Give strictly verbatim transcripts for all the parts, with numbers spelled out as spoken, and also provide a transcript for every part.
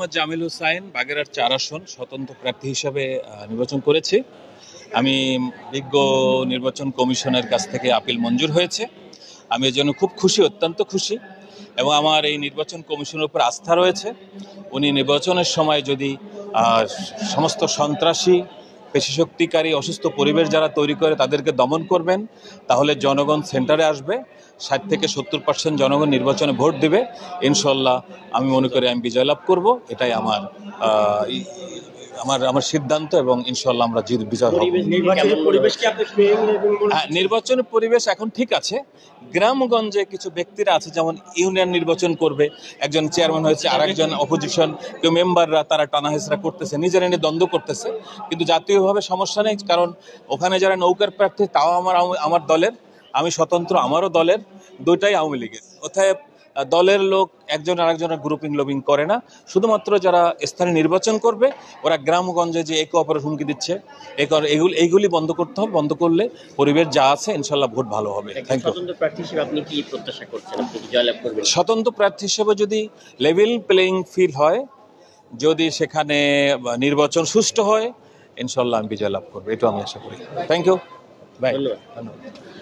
মোহাম্মদ জামিল হুসাইন বাগেরহাট চার আসন স্বতন্ত্র প্রার্থী হিসাবে নির্বাচন করেছি। আমি বিজ্ঞ নির্বাচন কমিশনের কাছ থেকে আপিল মঞ্জুর হয়েছে। আমি এর জন্য খুব খুশি, অত্যন্ত খুশি, এবং আমার এই নির্বাচন কমিশনের উপর আস্থা রয়েছে। উনি নির্বাচনের সময় যদি সমস্ত সন্ত্রাসী, পেশিশক্তিকারী, অসুস্থ পরিবেশ যারা তৈরি করে তাদেরকে দমন করবেন, তাহলে জনগণ সেন্টারে আসবে, ষাট থেকে সত্তর পার্সেন্ট জনগণ নির্বাচনে ভোট দিবে। ইনশাল্লাহ আমি মনে করি আমি বিজয় লাভ করব, এটাই আমার আমার আমার সিদ্ধান্ত, এবং ইনশাল্লাহ আমরা জিত বিজয় হব। হ্যাঁ, নির্বাচনের পরিবেশ এখন ঠিক আছে। গ্রামগঞ্জে কিছু ব্যক্তিরা আছে, যেমন ইউনিয়ন নির্বাচন করবে, একজন চেয়ারম্যান হয়েছে, আর একজন অপোজিশন কেউ মেম্বাররা তারা টানাহেসরা করতেছে, নিজেরা নিয়ে দ্বন্দ্ব করতেছে। কিন্তু জাতীয়ভাবে সমস্যা নেই, কারণ ওখানে যারা নৌকার প্রার্থী তাও আমার আমার দলের, আমি স্বতন্ত্র আমারও দলের, দুইটাই আওয়ামী লীগের। অতএব দলের লোক একজন আরেকজনের গ্রুপিং লবিং করে না। শুধুমাত্র যারা স্থানীয় নির্বাচন করবে ওরা গ্রামগঞ্জে যে একে অপরের হুমকি দিচ্ছে, এগুলি এইগুলি বন্ধ করতে হবে। বন্ধ করলে পরিবেশ যা আছে ইনশাল্লাহ ভোট ভালো হবে। স্বতন্ত্র প্রার্থী হিসেবে আপনি কি প্রত্যাশা করছেন, আপনি কি জয়লাভ করবেন? স্বতন্ত্র প্রার্থী হিসেবে যদি লেভেল প্লেইং ফিল্ড হয়, যদি সেখানে নির্বাচন সুষ্ঠু হয়, ইনশাল্লাহ আমি বিজয় লাভ করবো, এটা আমি আশা করি। Thank you, bye. ধন্যবাদ।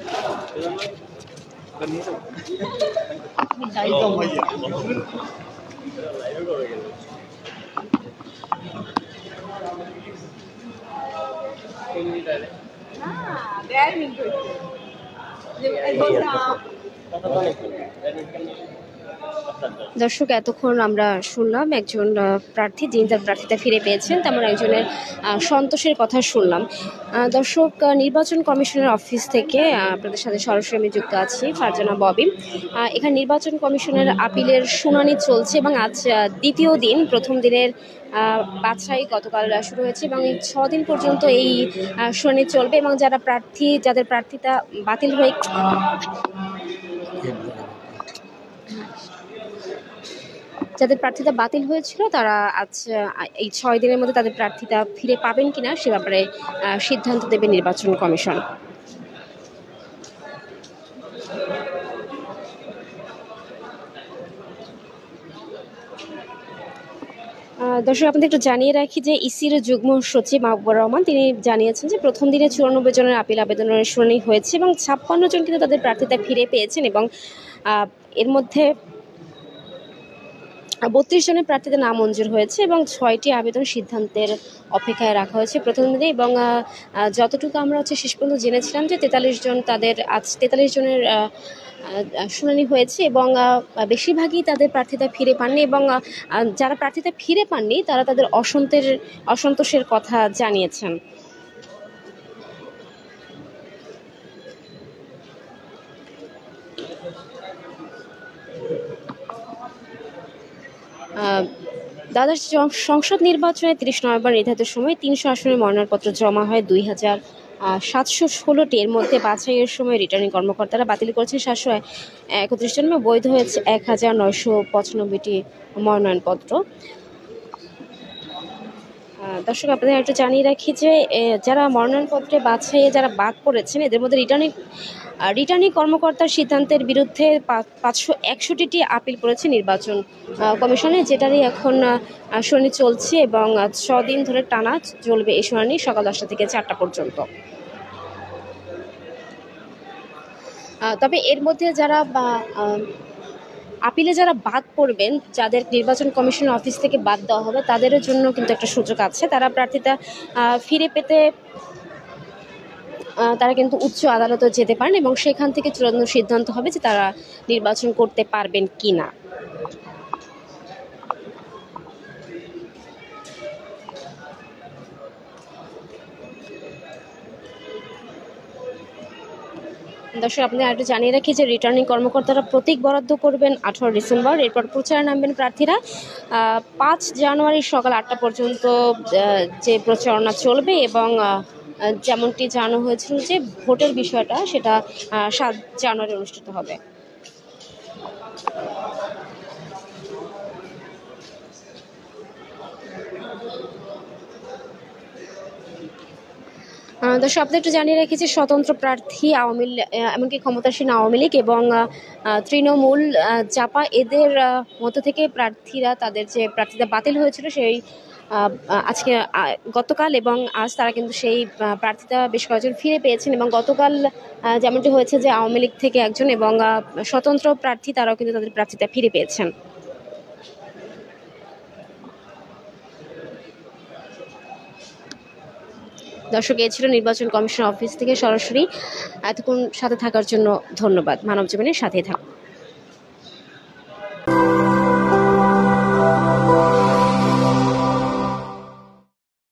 দর্শক, এতক্ষণ আমরা শুনলাম একজন প্রার্থী যিনি তার প্রার্থিতা ফিরে পেয়েছেন, তেমন একজনের সন্তোষের কথা শুনলাম। দর্শক, নির্বাচন কমিশনের অফিস থেকে আপনাদের সাথে সরাসরি আমি যুক্ত আছি, ফারজানা ববি। এখানে নির্বাচন কমিশনের আপিলের শুনানি চলছে এবং আজ দ্বিতীয় দিন। প্রথম দিনের বাছাই গতকাল শুরু হয়েছে এবং এই ছ দিন পর্যন্ত এই শুনানি চলবে, এবং যারা প্রার্থী যাদের প্রার্থিতা বাতিল হয়ে যাদের প্রার্থিতা বাতিল হয়েছিল তারা আজ এই ছয় দিনের মধ্যে তাদের প্রার্থিতা ফিরে পাবেন কিনা সে ব্যাপারে সিদ্ধান্ত দেবে নির্বাচন কমিশন। দর্শক, আপনাদের একটু জানিয়ে রাখি যে ইসির যুগ্ম সচিব মাহবুবুর রহমান তিনি জানিয়েছেন যে প্রথম দিনে চুরানব্বই জনের আপিল আবেদনের শুনানি হয়েছে এবং ছাপ্পান্ন জন কিন্তু তাদের প্রার্থিতা ফিরে পেয়েছেন, এবং এর মধ্যে বত্রিশ জনের প্রার্থীতে নাম মঞ্জুর হয়েছে এবং ছয়টি আবেদন সিদ্ধান্তের অপেক্ষায় রাখা হয়েছে প্রথম দিনে। এবং যতটুকু আমরা হচ্ছে শেষ পর্যন্ত জেনেছিলাম যে তেতাল্লিশ জন তাদের আজ তেতাল্লিশ জনের শুনানি হয়েছে এবং বেশিরভাগই তাদের প্রার্থিতা ফিরে পাননি, এবং যারা প্রার্থিতা ফিরে পাননি তারা তাদের অসন্তোষের অসন্তোষের কথা জানিয়েছেন। দ্বাদশ সংসদ নির্বাচনে তিরিশ নভেম্বর নির্ধারিত সময় তিনশো আসনের মনোনয়নপত্র জমা হয় দুই হাজার সাতশো ষোলোটি। এর মধ্যে বাছাইয়ের সময় রিটার্নিং কর্মকর্তারা বাতিল করেছেন সাতশো একত্রিশ জন, বৈধ হয়েছে এক হাজার নয়শো পঁচানব্বইটি মনোনয়নপত্র। দর্শক, আপনাদের একটু জানিয়ে রাখি যে যারা মনোনয়নপত্রে বাছাইয়ে যারা বাদ পড়েছেন এদের মধ্যে রিটার্নিং রিটার্নিং কর্মকর্তার সিদ্ধান্তের বিরুদ্ধে পাঁচশো একষট্টিটি আপিল করেছে নির্বাচন কমিশনে, যেটারই এখন শুনানি চলছে এবং ছদিন ধরে টানা চলবে এই শুনানি সকাল দশটা থেকে চারটা পর্যন্ত। তবে এর মধ্যে যারা বা আপিলে যারা বাদ পড়বেন, যাদের নির্বাচন কমিশনের অফিস থেকে বাদ দেওয়া হবে, তাদের জন্য কিন্তু একটা সুযোগ আছে। তারা প্রার্থিতা ফিরে পেতে তারা কিন্তু উচ্চ আদালতে যেতে পারেন এবং সেখান থেকে চূড়ান্ত সিদ্ধান্ত হবে যে তারা নির্বাচন করতে পারবেন কি না। দর্শক, আপনাদের আরেকটু জানিয়ে রাখি যে রিটার্নিং কর্মকর্তারা প্রতীক বরাদ্দ করবেন আঠারো ডিসেম্বর। এরপর প্রচারে নামবেন প্রার্থীরা। পাঁচ জানুয়ারি সকাল আটটা পর্যন্ত যে প্রচারণা চলবে এবং যেমনটি জানানো হয়েছিল যে ভোটের বিষয়টা সেটা সাত জানুয়ারি অনুষ্ঠিত হবে। আহ, দর্শক আপনাদের একটু জানিয়ে রেখেছি, স্বতন্ত্র প্রার্থী আওয়ামী লী- আহ, এমনকি ক্ষমতাসীন আওয়ামী লীগ এবং আহ, আহ, তৃণমূল, আহ, জাপা এদের আহ, মধ্য থেকে প্রার্থীরা তাদের যে প্রার্থীতা বাতিল হয়েছিল সেই আহ, আহ, আজকে আহ, গতকাল এবং আজ তারা কিন্তু সেই আহ, প্রার্থীতা বেশ কয়েকজন ফিরে পেয়েছেন এবং গতকাল আহ, যেমনটি হয়েছে যে আওয়ামী লীগ থেকে একজন এবং আহ, স্বতন্ত্র প্রার্থী তারাও কিন্তু তাদের প্রার্থীতা ফিরে পেয়েছেন। দর্শক, এ ছিল নির্বাচন কমিশন অফিস থেকে সরাসরি। এতক্ষণ সাথে থাকার জন্য ধন্যবাদ। মানব জীবনের সাথেই থাকুন।